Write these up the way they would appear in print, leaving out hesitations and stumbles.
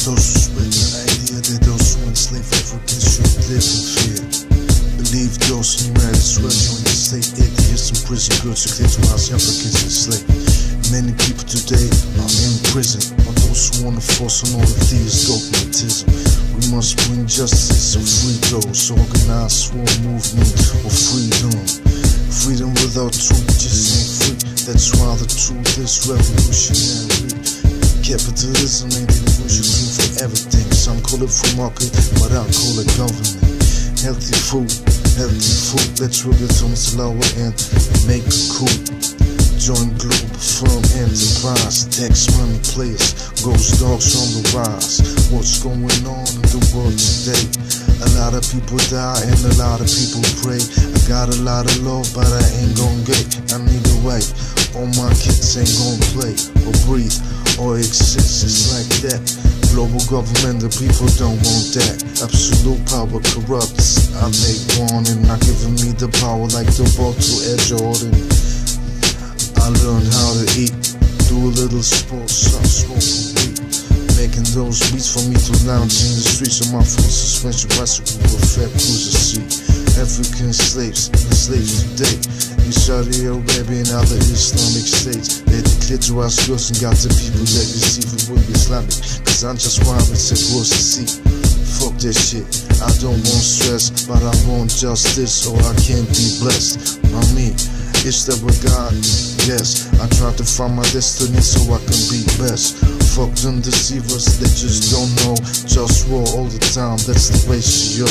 Social spread the idea that those who enslave Africans should live in fear. Believe those who might as well join the state. Atheists in prison, girls who claim to house Africans enslaved. Many people today are in prison on those who wanna force on all of these dogmatism. We must bring justice and free those, organize war movement or freedom. Freedom without truth just ain't free. That's why the truth is revolutionary. Capitalism ain't the illusion for everything. Some call it free market, but I call it government. Healthy food, let's roll it on the lower end, make it cool. Join Globalfirm enterprise, tax money players, GhostDogz on the rise. What's going on in the world today? A lot of people die and a lot of people pray. I got a lot of love, but I ain't gon' get. I need a way. All my kids ain't gon' play or breathe or exist. It's like that. Global government, the people don't want that. Absolute power corrupts. I make warning, not giving me the power like the ball to Ed Jordan. I learned how to eat, do a little sports, stop smoking weed. Making those beats for me to lounge in the streets of my full suspension bicycle with fat cruiser seat. African slaves, enslaved today in Saudi Arabia and other Islamic states. They declared to us girls and got the people that receive it will be Islamic. Cause I'm just wild and said what's the seat. Fuck that shit, I don't want stress, but I want justice or I can't be blessed. By me, it's that with God, yes. I try to find my destiny so I can be best. Fuck them deceivers, they just don't know. JustWar all the time, that's the ratio.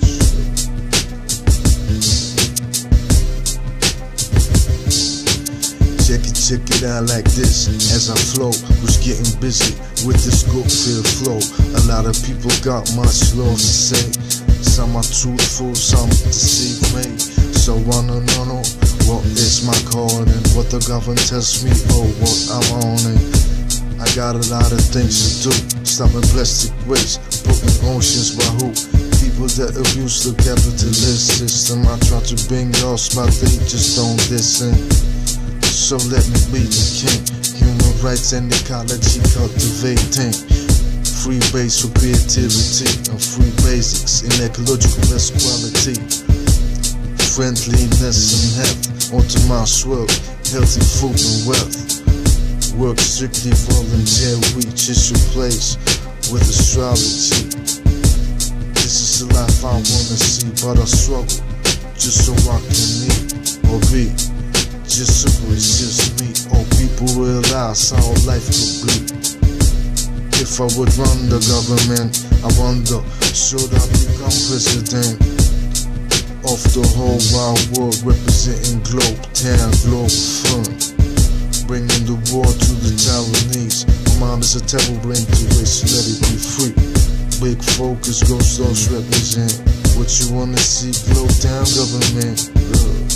Check it out like this, as I flow, was getting busy with this good-feel flow. A lot of people got much love to say. Some are truthful, some deceive me. So I don't know what is my calling, what the government tells me, or what I'm on it. I got a lot of things to do, stopping plastic waste, broken oceans by who? People that abuse the capitalist system. I try to bring laws, but they just don't listen. So let me be the king. Human rights and ecology cultivating. Free base for creativity and free basics in ecological best quality. Friendliness and health onto my swirl. Healthy food and wealth. Work strictly volunteer, reach is your place with astrology. This is the life I wanna see, but I struggle just so I can eat or be. Just so it's just me, or people realize how life could be. If I would run the government, I wonder, should I become president of the whole wide world, representing Globetown, Globalfirm, bringing the war to the Taiwanese. My mind is a terrible brain to waste, let it be free. Big focus, GhostDogz represent. What you wanna see, Globetown government.